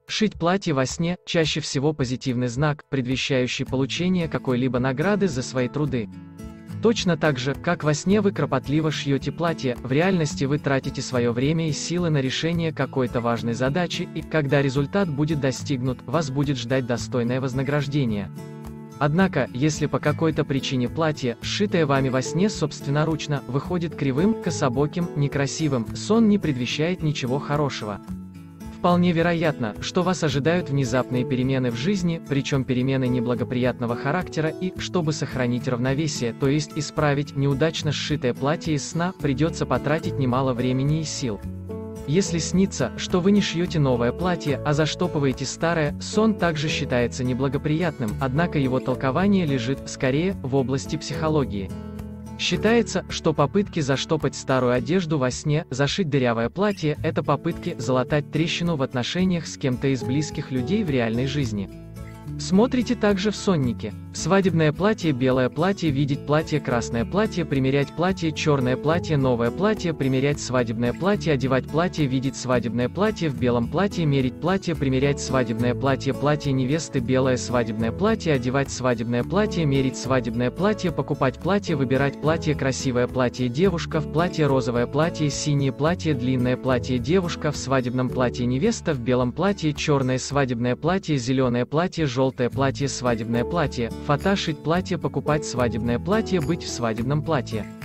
Шить платье во сне – чаще всего позитивный знак, предвещающий получение какой-либо награды за свои труды. Точно так же, как во сне вы кропотливо шьете платье, в реальности вы тратите свое время и силы на решение какой-то важной задачи, и, когда результат будет достигнут, вас будет ждать достойное вознаграждение. Однако, если по какой-то причине платье, сшитое вами во сне собственноручно, выходит кривым, кособоким, некрасивым, сон не предвещает ничего хорошего. Вполне вероятно, что вас ожидают внезапные перемены в жизни, причем перемены неблагоприятного характера, и, чтобы сохранить равновесие, то есть исправить неудачно сшитое платье из сна, придется потратить немало времени и сил. Если снится, что вы не шьете новое платье, а заштопываете старое, сон также считается неблагоприятным, однако его толкование лежит, скорее, в области психологии. Считается, что попытки заштопать старую одежду во сне, зашить дырявое платье – это попытки залатать трещину в отношениях с кем-то из близких людей в реальной жизни. Смотрите также в соннике. Свадебное платье, белое платье, видеть платье, красное платье, примерять платье, черное платье, новое платье, примерять свадебное платье, одевать платье, видеть свадебное платье, в белом платье, мерить платье, примерять свадебное платье, платье невесты, белое свадебное платье, одевать свадебное платье, мерить свадебное платье, покупать платье, выбирать платье, красивое платье, девушка в платье, розовое платье, синее платье, длинное платье, девушка в свадебном платье, невеста в белом платье, черное свадебное платье, зеленое платье, желтое платье, свадебное платье, фата, шить платье, покупать свадебное платье, быть в свадебном платье.